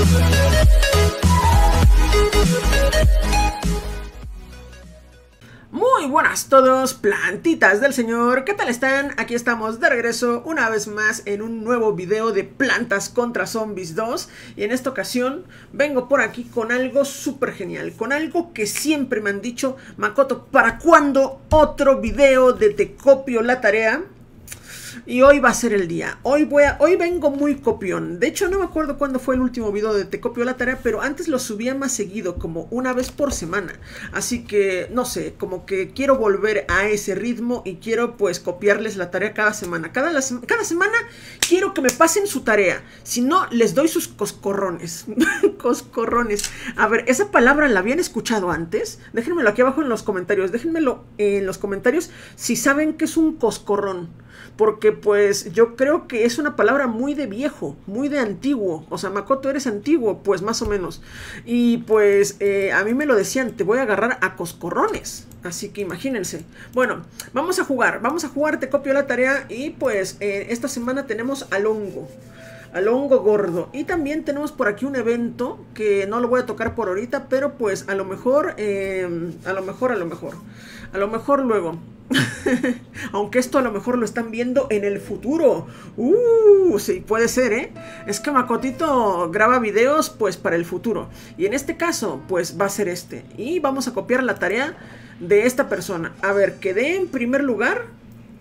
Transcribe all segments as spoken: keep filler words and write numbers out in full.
Muy buenas a todos, plantitas del señor, ¿qué tal están? Aquí estamos de regreso una vez más en un nuevo video de Plantas contra Zombies dos. Y en esta ocasión vengo por aquí con algo súper genial, con algo que siempre me han dicho: Makoto, ¿para cuándo otro video de Te copio la tarea? Y hoy va a ser el día. Hoy voy a, hoy vengo muy copión. De hecho no me acuerdo cuándo fue el último video de Te copio la tarea, pero antes lo subía más seguido, como una vez por semana. Así que no sé, como que quiero volver a ese ritmo y quiero pues copiarles la tarea cada semana. Cada, la, cada semana quiero que me pasen su tarea. Si no, les doy sus coscorrones. Coscorrones. A ver, ¿esa palabra la habían escuchado antes? Déjenmelo aquí abajo en los comentarios. Déjenmelo en los comentarios si saben qué es un coscorrón. Porque pues yo creo que es una palabra muy de viejo, muy de antiguo. O sea, Makoto, eres antiguo, pues más o menos. Y pues eh, a mí me lo decían: te voy a agarrar a coscorrones. Así que imagínense. Bueno, vamos a jugar, vamos a jugar Te copio la tarea. Y pues eh, esta semana tenemos al hongo, al hongo gordo. Y también tenemos por aquí un evento que no lo voy a tocar por ahorita, pero pues a lo mejor, eh, a lo mejor, a lo mejor, a lo mejor luego. Aunque esto a lo mejor lo están viendo en el futuro. Uh, sí, puede ser, ¿eh? Es que Makotito graba videos pues para el futuro. Y en este caso pues va a ser este. Y vamos a copiar la tarea de esta persona. A ver, quedé en primer lugar.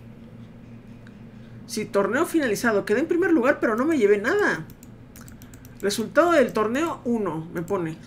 Sí, torneo finalizado. Quedé en primer lugar, pero no me llevé nada. Resultado del torneo uno, me pone.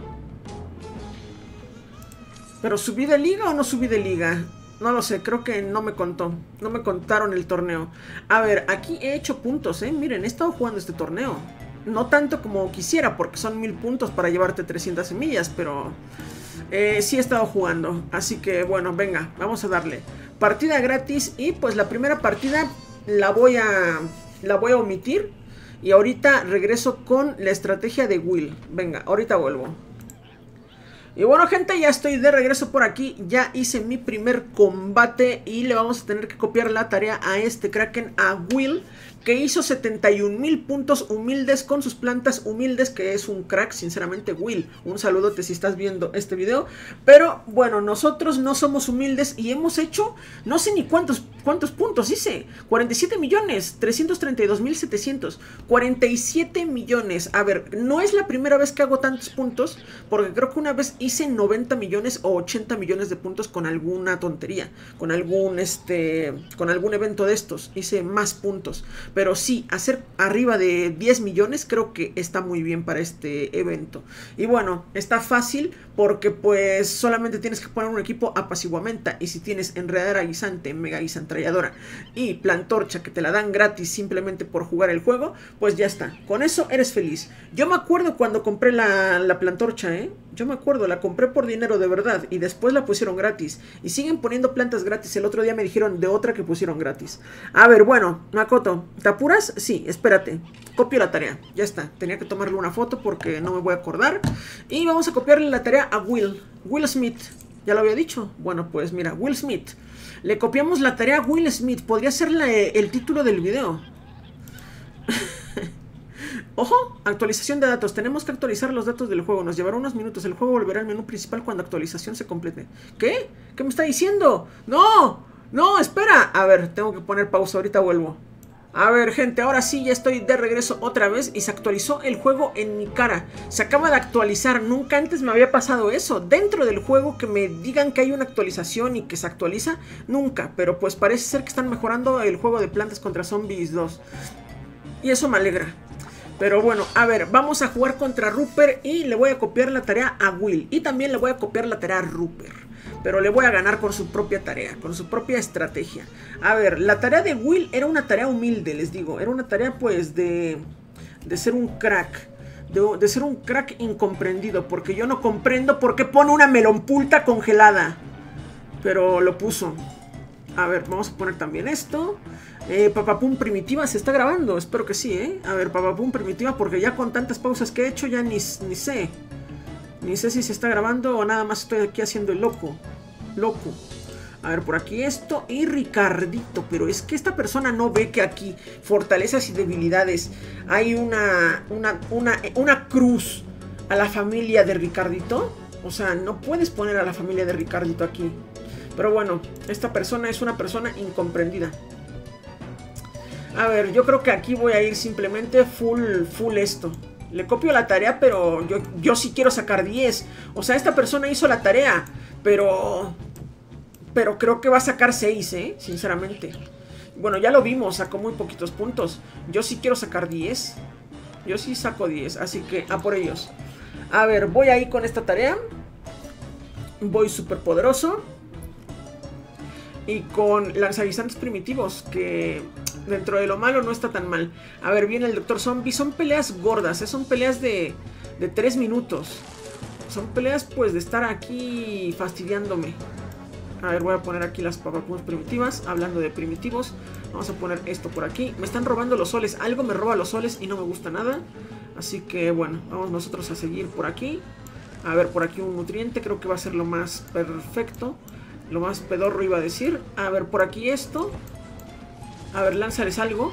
¿Pero subí de liga o no subí de liga? No lo sé, creo que no me contó. No me contaron el torneo. A ver, aquí he hecho puntos, ¿eh? Miren, he estado jugando este torneo. No tanto como quisiera, porque son mil puntos para llevarte trescientas semillas, pero eh, sí he estado jugando. Así que bueno, venga, vamos a darle. Partida gratis. Y pues la primera partida la voy a, la voy a omitir. Y ahorita regreso con la estrategia de Will. Venga, ahorita vuelvo. Y bueno, gente, ya estoy de regreso por aquí. Ya hice mi primer combate y le vamos a tener que copiar la tarea a este Kraken, a Will, que hizo setenta y un mil puntos humildes con sus plantas humildes, que es un crack, sinceramente. Will, un saludote si estás viendo este video. Pero bueno, nosotros no somos humildes y hemos hecho no sé ni cuántos, cuántos puntos hice. cuarenta y siete millones, trescientos treinta y dos mil setecientos. cuarenta y siete millones. A ver, no es la primera vez que hago tantos puntos, porque creo que una vez hice noventa millones o ochenta millones de puntos con alguna tontería, con algún este, con algún evento de estos. Hice más puntos. Pero sí, hacer arriba de diez millones creo que está muy bien para este evento. Y bueno, está fácil porque pues solamente tienes que poner un equipo apaciguamenta. Y si tienes enredadera guisante, mega guisantralladora y plantorcha, que te la dan gratis simplemente por jugar el juego, pues ya está. Con eso eres feliz. Yo me acuerdo cuando compré la, la plantorcha, ¿eh? Yo me acuerdo, la compré por dinero de verdad y después la pusieron gratis. Y siguen poniendo plantas gratis. El otro día me dijeron de otra que pusieron gratis. A ver, bueno, Makoto, ¿te apuras? Sí, espérate. Copio la tarea, ya está. Tenía que tomarle una foto porque no me voy a acordar. Y vamos a copiarle la tarea a Will. Will Smith, ¿ya lo había dicho? Bueno, pues mira, Will Smith. Le copiamos la tarea a Will Smith. Podría ser la, el título del video. Ojo, actualización de datos. Tenemos que actualizar los datos del juego. Nos llevará unos minutos. El juego volverá al menú principal cuando actualización se complete. ¿Qué? ¿Qué me está diciendo? ¡No! ¡No! ¡Espera! A ver, tengo que poner pausa. Ahorita vuelvo. A ver, gente, ahora sí ya estoy de regreso otra vez. Y se actualizó el juego en mi cara. Se acaba de actualizar. Nunca antes me había pasado eso. Dentro del juego que me digan que hay una actualización y que se actualiza. Nunca. Pero pues parece ser que están mejorando el juego de Plantas contra Zombies dos. Y eso me alegra. Pero bueno, a ver, vamos a jugar contra Rupert y le voy a copiar la tarea a Will. Y también le voy a copiar la tarea a Rupert. Pero le voy a ganar con su propia tarea, con su propia estrategia. A ver, la tarea de Will era una tarea humilde, les digo. Era una tarea pues de, de ser un crack. De, de ser un crack incomprendido. Porque yo no comprendo por qué pone una melonpulta congelada. Pero lo puso. A ver, vamos a poner también esto. Eh, Papapum Primitiva se está grabando, espero que sí, ¿eh? A ver, Papapum Primitiva, porque ya con tantas pausas que he hecho ya ni, ni sé. Ni sé si se está grabando o nada más estoy aquí haciendo el loco. Loco. A ver, por aquí esto y Ricardito. Pero es que esta persona no ve que aquí, fortalezas y debilidades, hay una, una, una, una cruz a la familia de Ricardito. O sea, no puedes poner a la familia de Ricardito aquí. Pero bueno, esta persona es una persona incomprendida. A ver, yo creo que aquí voy a ir simplemente full, full esto. Le copio la tarea, pero yo, yo sí quiero sacar diez. O sea, esta persona hizo la tarea, pero... Pero creo que va a sacar seis, ¿eh? Sinceramente. Bueno, ya lo vimos, sacó muy poquitos puntos. Yo sí quiero sacar diez. Yo sí saco diez, así que a por ellos. A ver, voy ahí con esta tarea. Voy súper poderoso. Y con lanzaguisantes primitivos, que dentro de lo malo no está tan mal. A ver, viene el Doctor Zombie. Son peleas gordas, ¿eh? Son peleas de, de tres minutos. Son peleas pues de estar aquí fastidiándome. A ver, voy a poner aquí las papapumas primitivas. Hablando de primitivos, vamos a poner esto por aquí. Me están robando los soles, algo me roba los soles y no me gusta nada. Así que bueno, vamos nosotros a seguir por aquí. A ver, por aquí un nutriente, creo que va a ser lo más perfecto. Lo más pedorro iba a decir. A ver, por aquí esto. A ver, lánzales algo.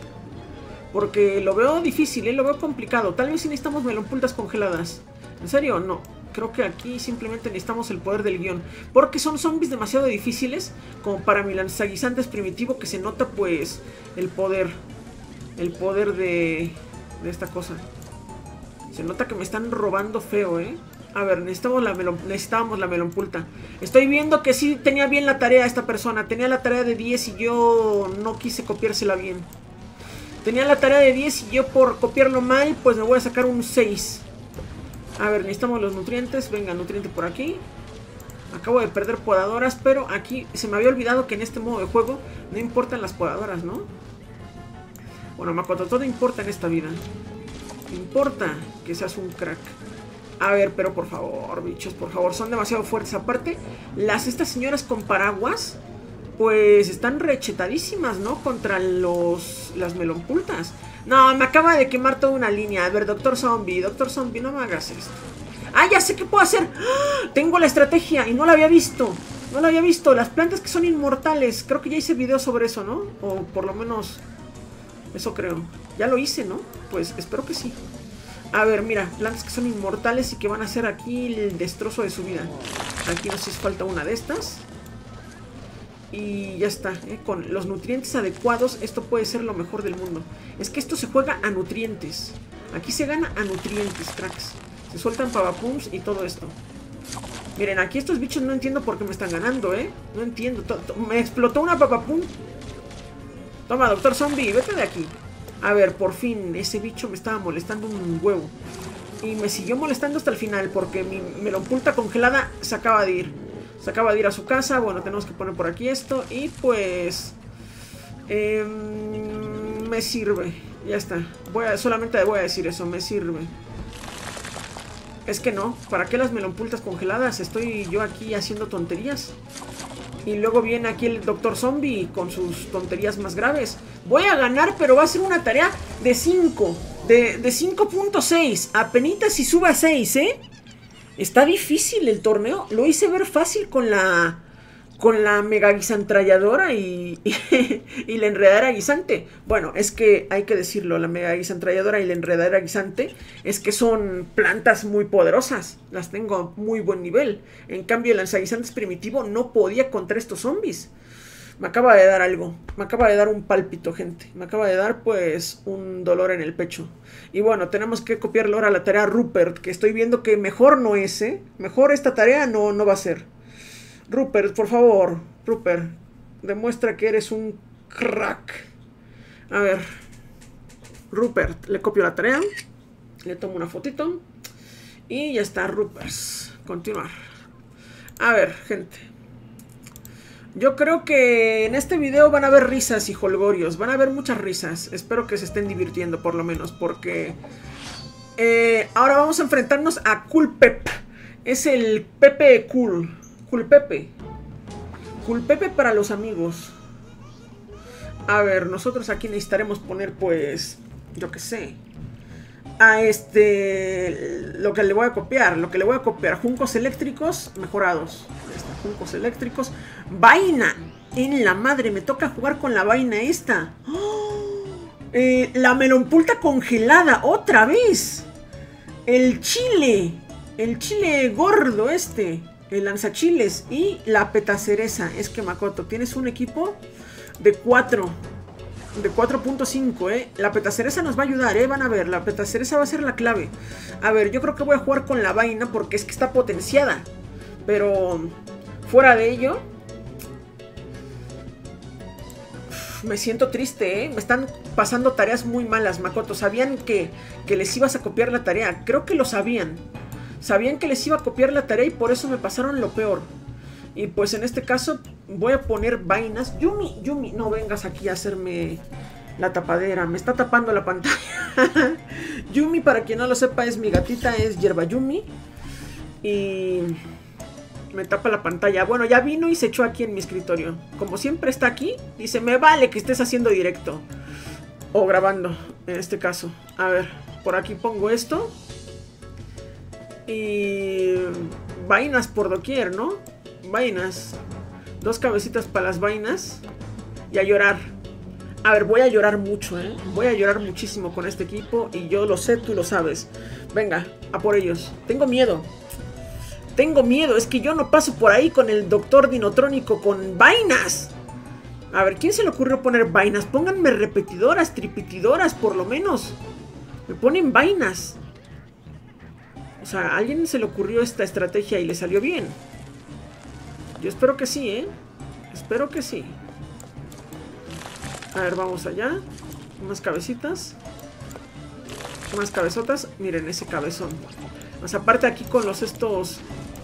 Porque lo veo difícil, ¿eh? Lo veo complicado. Tal vez si necesitamos melonpultas congeladas. ¿En serio? No. Creo que aquí simplemente necesitamos el poder del guión. Porque son zombies demasiado difíciles como para mi lanzaguisantes primitivo, que se nota pues el poder. El poder de, de esta cosa. Se nota que me están robando feo, ¿eh? A ver, necesitamos la melon, necesitábamos la melonpulta. Estoy viendo que sí tenía bien la tarea esta persona. Tenía la tarea de diez y yo no quise copiársela bien. Tenía la tarea de diez y yo por copiarlo mal, pues me voy a sacar un seis. A ver, necesitamos los nutrientes. Venga, nutriente por aquí. Acabo de perder podadoras, pero aquí se me había olvidado que en este modo de juego no importan las podadoras, ¿no? Bueno, Makoto, todo importa en esta vida. Importa que seas un crack. A ver, pero por favor, bichos, por favor, son demasiado fuertes. Aparte, las estas señoras con paraguas, pues están rechetadísimas, ¿no? Contra los las melonpultas. No, me acaba de quemar toda una línea. A ver, Doctor Zombie, Doctor Zombie, no me hagas esto. ¡Ah, ya sé qué puedo hacer! ¡Ah! Tengo la estrategia y no la había visto. No la había visto. Las plantas que son inmortales. Creo que ya hice video sobre eso, ¿no? O por lo menos eso creo. Ya lo hice, ¿no? Pues espero que sí. A ver, mira, plantas que son inmortales y que van a hacer aquí el destrozo de su vida. Aquí nos hace falta una de estas. Y ya está, ¿eh? Con los nutrientes adecuados, esto puede ser lo mejor del mundo. Es que esto se juega a nutrientes. Aquí se gana a nutrientes, cracks. Se sueltan pavapums y todo esto. Miren, aquí estos bichos no entiendo por qué me están ganando, ¿eh? No entiendo. Me explotó una papapum. Toma, Doctor Zombie, vete de aquí. A ver, por fin, ese bicho me estaba molestando un huevo. Y me siguió molestando hasta el final, porque mi melonpulta congelada se acaba de ir. Se acaba de ir a su casa. Bueno, tenemos que poner por aquí esto. Y pues... Eh, me sirve. Ya está. Voy a, solamente voy a decir eso, me sirve. Es que no, ¿para qué las melonpultas congeladas? Estoy yo aquí haciendo tonterías. Y luego viene aquí el Doctor Zombie con sus tonterías más graves. Voy a ganar, pero va a ser una tarea de cinco. De, de cinco punto seis. Apenitas si sube a seis, ¿eh? Está difícil el torneo. Lo hice ver fácil con la... Con la mega guisantralladora y, y, y la enredadera guisante. Bueno, es que hay que decirlo, la mega guisantralladora y la enredadera guisante es que son plantas muy poderosas. Las tengo a muy buen nivel. En cambio, el lanzaguisantes primitivo no podía contra estos zombies. Me acaba de dar algo. Me acaba de dar un pálpito, gente. Me acaba de dar, pues, un dolor en el pecho. Y bueno, tenemos que copiarle ahora la tarea a Rupert, que estoy viendo que mejor no es, ¿eh? Mejor esta tarea no, no va a ser. Rupert, por favor, Rupert, demuestra que eres un crack. A ver, Rupert, le copio la tarea, le tomo una fotito y ya está, Rupert. Continuar. A ver, gente, yo creo que en este video van a haber risas y jolgorios, van a haber muchas risas. Espero que se estén divirtiendo por lo menos, porque eh, ahora vamos a enfrentarnos a Cool Pep. Es el Pepe Cool. Cool Pepe. Cool Pepe para los amigos. A ver, nosotros aquí necesitaremos poner, pues, yo qué sé, a este, lo que le voy a copiar, lo que le voy a copiar, juncos eléctricos mejorados. Está, juncos eléctricos. Vaina. En la madre, me toca jugar con la vaina esta. ¡Oh! Eh, la melonpulta congelada, otra vez. El chile. El chile gordo este. El lanzachiles. Y la petacereza. Es que Makoto, tienes un equipo de cuatro. De cuatro punto cinco, eh. La petacereza nos va a ayudar, eh. Van a ver, la petacereza va a ser la clave. A ver, yo creo que voy a jugar con la vaina porque es que está potenciada. Pero fuera de ello, me siento triste, ¿eh? Me están pasando tareas muy malas, Makoto. Sabían que, que les ibas a copiar la tarea. Creo que lo sabían. Sabían que les iba a copiar la tarea y por eso me pasaron lo peor. Y pues en este caso voy a poner vainas. Yumi, Yumi, no vengas aquí a hacerme la tapadera. Me está tapando la pantalla. Yumi, para quien no lo sepa, es mi gatita. Es Yerba Yumi. Y me tapa la pantalla. Bueno, ya vino y se echó aquí en mi escritorio. Como siempre está aquí. Dice, me vale que estés haciendo directo. O grabando, en este caso. A ver, por aquí pongo esto. Y vainas por doquier, ¿no? Vainas. Dos cabecitas para las vainas. Y a llorar. A ver, voy a llorar mucho, ¿eh? Voy a llorar muchísimo con este equipo. Y yo lo sé, tú lo sabes. Venga, a por ellos. Tengo miedo. Tengo miedo, es que yo no paso por ahí con el doctor dinotrónico con vainas. A ver, ¿quién se le ocurrió poner vainas? Pónganme repetidoras, tripitidoras, por lo menos. Me ponen vainas. O sea, a alguien se le ocurrió esta estrategia y le salió bien. Yo espero que sí, ¿eh? Espero que sí. A ver, vamos allá. Unas cabecitas. Unas cabezotas. Miren ese cabezón. Más aparte aquí con los estos...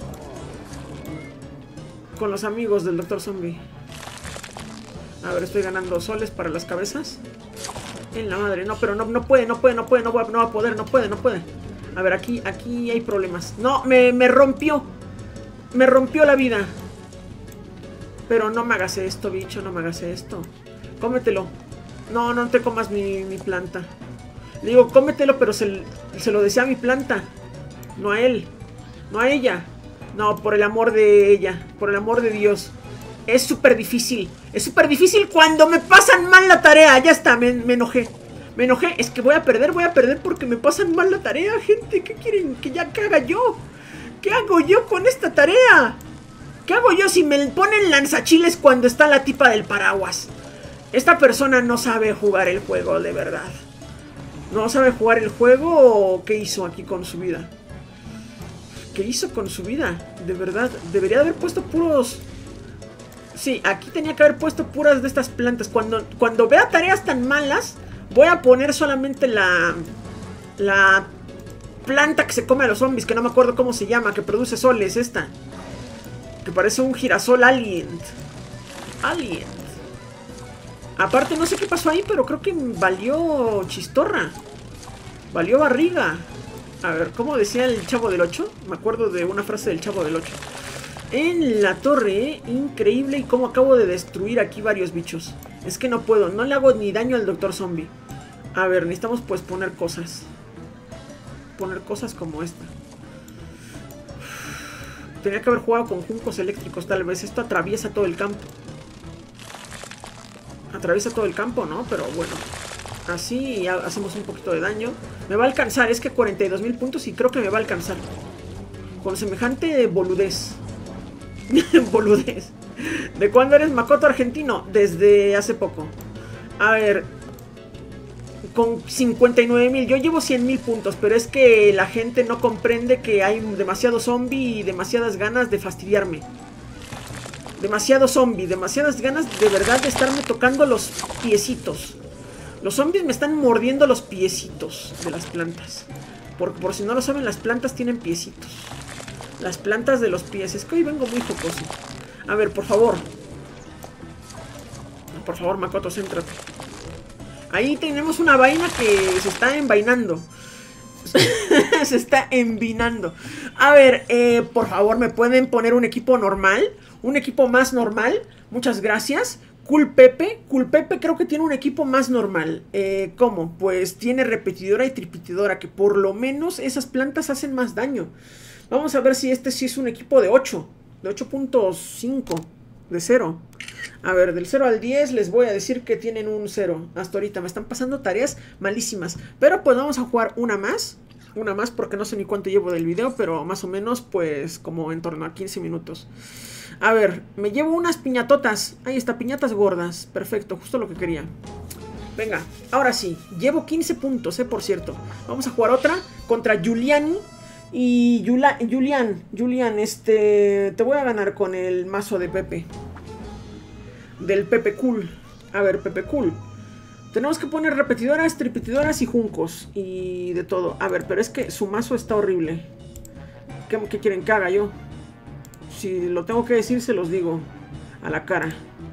Con los amigos del doctor Zombie. A ver, estoy ganando soles para las cabezas. En la madre, no, pero no, no puede, no puede, no puede, no va, no va a poder, no puede, no puede. A ver, aquí, aquí hay problemas. No, me, me rompió. Me rompió la vida. Pero no me hagas esto, bicho, no me hagas esto. Cómetelo. No, no te comas mi, mi planta. Le digo, cómetelo, pero se, se lo desea a mi planta. No a él. No a ella. No, por el amor de ella. Por el amor de Dios. Es súper difícil. Es súper difícil cuando me pasan mal la tarea. Ya está, me, me enojé. Me enojé. Es que voy a perder, voy a perder porque me pasan mal la tarea, gente. ¿Qué quieren que ya que haga yo? ¿Qué hago yo con esta tarea? ¿Qué hago yo si me ponen lanzachiles cuando está la tipa del paraguas? Esta persona no sabe jugar el juego, de verdad. ¿No sabe jugar el juego o qué hizo aquí con su vida? ¿Qué hizo con su vida? De verdad, debería haber puesto puros... Sí, aquí tenía que haber puesto puras de estas plantas. Cuando, cuando vea tareas tan malas, voy a poner solamente la... La planta que se come a los zombies, que no me acuerdo cómo se llama, que produce soles, esta. Que parece un girasol alien. Alien. Aparte, no sé qué pasó ahí, pero creo que valió chistorra. Valió barriga. A ver, ¿cómo decía el Chavo del ocho? Me acuerdo de una frase del Chavo del ocho. En la torre, ¿eh? Increíble. Y cómo acabo de destruir aquí varios bichos. Es que no puedo, no le hago ni daño al doctor Zombie. A ver, necesitamos pues poner cosas. Poner cosas como esta. Tenía que haber jugado con juncos eléctricos tal vez. Esto atraviesa todo el campo. Atraviesa todo el campo, ¿no? Pero bueno. Así hacemos un poquito de daño. Me va a alcanzar, es que cuarenta y dos mil puntos y creo que me va a alcanzar. Con semejante boludez. Boludez. ¿De cuándo eres Makoto argentino? Desde hace poco. A ver. Con cincuenta y nueve mil. Yo llevo cien mil puntos, pero es que la gente no comprende que hay demasiado zombie y demasiadas ganas de fastidiarme. Demasiado zombie, demasiadas ganas de verdad de estarme tocando los piecitos. Los zombies me están mordiendo los piecitos de las plantas. Por, por si no lo saben, las plantas tienen piecitos. Las plantas de los pies. Es que hoy vengo muy jocoso. A ver, por favor. Por favor, Makoto, céntrate. Ahí tenemos una vaina que se está envainando. Se está envinando. A ver, eh, por favor, ¿me pueden poner un equipo normal? Un equipo más normal. Muchas gracias. Cool Pepe, Cool Pepe creo que tiene un equipo más normal. eh, ¿Cómo? Pues tiene repetidora y tripitidora, que por lo menos esas plantas hacen más daño. Vamos a ver si este sí es un equipo de ocho. De ocho punto cinco. De cero. A ver, del cero al diez les voy a decir que tienen un cero. Hasta ahorita me están pasando tareas malísimas. Pero pues vamos a jugar una más. Una más porque no sé ni cuánto llevo del video, pero más o menos pues como en torno a quince minutos. A ver, me llevo unas piñatotas. Ahí está, piñatas gordas. Perfecto, justo lo que quería. Venga, ahora sí, llevo quince puntos, eh, por cierto. Vamos a jugar otra contra Giuliani. Y Yula, Julián, Julián, este, te voy a ganar con el mazo de Pepe. Del Pepe Cool. A ver, Pepe Cool. Tenemos que poner repetidoras, tripitidoras y juncos. Y de todo. A ver, pero es que su mazo está horrible. ¿Qué, qué quieren que haga yo? Si lo tengo que decir, se los digo a la cara.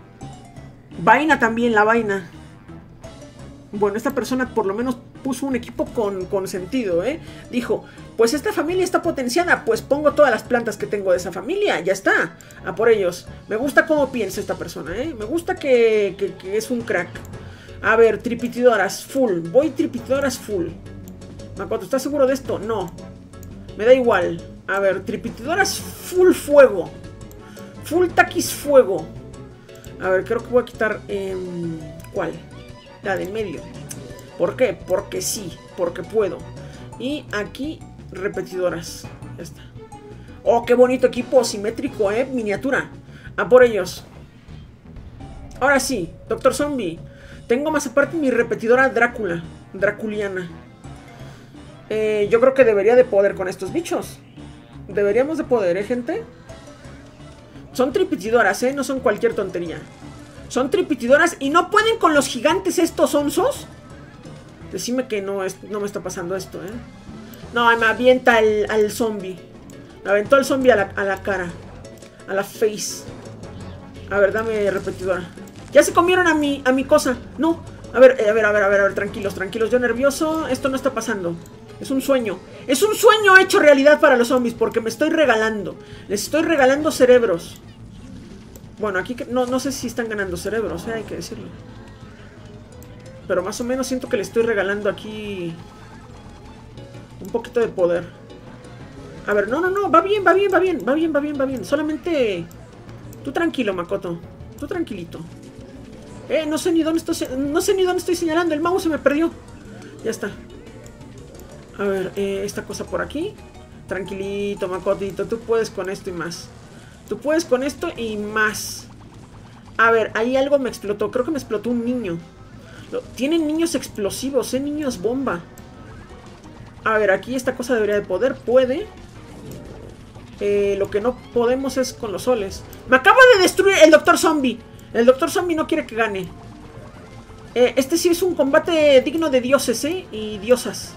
Vaina también, la vaina. Bueno, esta persona por lo menos puso un equipo con, con sentido, ¿eh? Dijo, pues esta familia está potenciada, pues pongo todas las plantas que tengo de esa familia, ya está. A por ellos. Me gusta cómo piensa esta persona, ¿eh? Me gusta que, que, que es un crack. A ver, tripitidoras, full. Voy tripitidoras full. Makoto, ¿estás seguro de esto? No. Me da igual. A ver, tripitidoras full fuego. Full taquis fuego. A ver, creo que voy a quitar... Eh, ¿cuál? La del medio. ¿Por qué? Porque sí, porque puedo. Y aquí, repetidoras. Ya está. Oh, qué bonito equipo simétrico, eh. Miniatura. A por ellos. Ahora sí, Doctor Zombie. Tengo más aparte mi repetidora Drácula. Draculiana. Eh, yo creo que debería de poder con estos bichos. Deberíamos de poder, ¿eh, gente? Son tripitidoras, ¿eh? No son cualquier tontería. Son tripitidoras y no pueden con los gigantes estos onzos. Decime que no, es, no me está pasando esto, ¿eh? No, me avienta el, al zombie. Me aventó el zombie a la, a la cara. A la face. A ver, dame repetidora. Ya se comieron a mi, a mi cosa. No. A ver, a ver, a ver, a ver, a ver, tranquilos, tranquilos. Yo nervioso. Esto no está pasando. Es un sueño. Es un sueño hecho realidad para los zombies. Porque me estoy regalando. Les estoy regalando cerebros. Bueno, aquí no, no sé si están ganando cerebros, ¿eh? Hay que decirlo. Pero más o menos siento que le estoy regalando aquí un poquito de poder. A ver, no, no, no, va bien, va bien, va bien, va bien, va bien, va bien. Solamente tú tranquilo, Makoto. Tú tranquilito. Eh, no sé ni dónde estoy, no sé ni dónde estoy señalando. El mouse se me perdió. Ya está. A ver, eh, esta cosa por aquí. Tranquilito, Makotito. Tú puedes con esto y más. Tú puedes con esto y más. A ver, ahí algo me explotó. Creo que me explotó un niño. Tienen niños explosivos, ¿eh? Niños bomba. A ver, aquí esta cosa debería de poder. Puede. Eh, lo que no podemos es con los soles. Me acaba de destruir el Doctor Zombie. El Doctor Zombie no quiere que gane. Eh, este sí es un combate digno de dioses, ¿eh? Y diosas.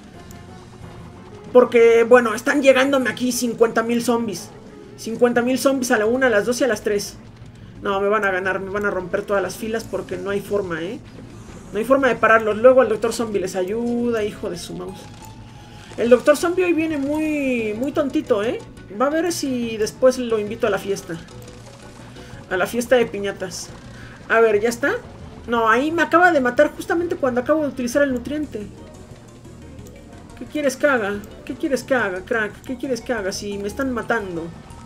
Porque, bueno, están llegándome aquí cincuenta mil zombies. cincuenta mil zombies a la una, a las dos y a las tres. No, me van a ganar, me van a romper todas las filas porque no hay forma, ¿eh? No hay forma de pararlos. Luego el Doctor Zombie les ayuda, hijo de su mouse. El Doctor Zombie hoy viene muy, muy tontito, ¿eh? Va a ver si después lo invito a la fiesta. A la fiesta de piñatas. A ver, ¿ya está? No, ahí me acaba de matar justamente cuando acabo de utilizar el nutriente. ¿Qué quieres que haga? ¿Qué quieres que haga, crack? ¿Qué quieres que haga si me están matando?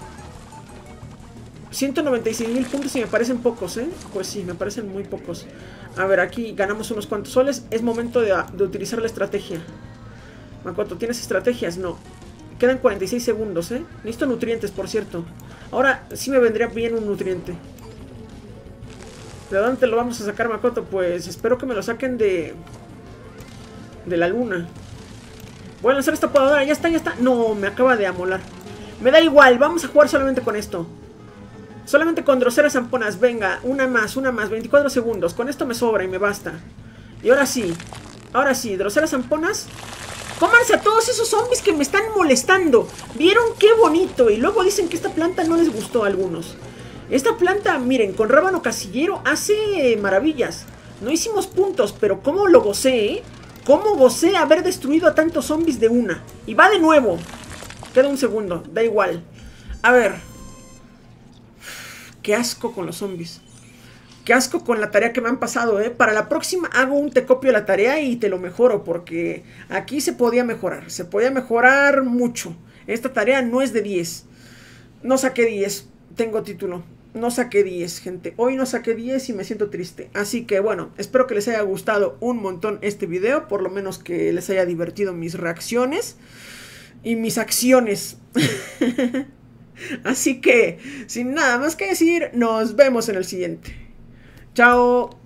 ciento noventa y seis mil puntos y me parecen pocos, ¿eh? Pues sí, me parecen muy pocos. A ver, aquí ganamos unos cuantos soles. Es momento de, de utilizar la estrategia. Makoto, ¿tienes estrategias? No. Quedan cuarenta y seis segundos, ¿eh? Necesito nutrientes, por cierto. Ahora sí me vendría bien un nutriente. ¿De dónde te lo vamos a sacar, Makoto? Pues espero que me lo saquen de... de la luna. Voy a lanzar esta podadora. Ya está, ya está. No, me acaba de amolar. Me da igual, vamos a jugar solamente con esto. Solamente con Drosera Zamponas. Venga, una más, una más, veinticuatro segundos. Con esto me sobra y me basta. Y ahora sí, ahora sí, Drosera Zamponas. Cómanse a todos esos zombies que me están molestando. ¿Vieron qué bonito? Y luego dicen que esta planta no les gustó a algunos. Esta planta, miren, con rábano casillero hace maravillas. No hicimos puntos, pero cómo lo gocé, ¿eh? Cómo gocé haber destruido a tantos zombies de una. Y va de nuevo. Queda un segundo, da igual. A ver. Qué asco con los zombies. Qué asco con la tarea que me han pasado, ¿eh? Para la próxima hago un te copio la tarea y te lo mejoro. Porque aquí se podía mejorar. Se podía mejorar mucho. Esta tarea no es de diez. No saqué diez. Tengo título. no saqué diez, gente. Hoy no saqué diez y me siento triste. Así que bueno, espero que les haya gustado un montón este video. Por lo menos que les haya divertido mis reacciones y mis acciones. Así que, sin nada más que decir, nos vemos en el siguiente. Chao.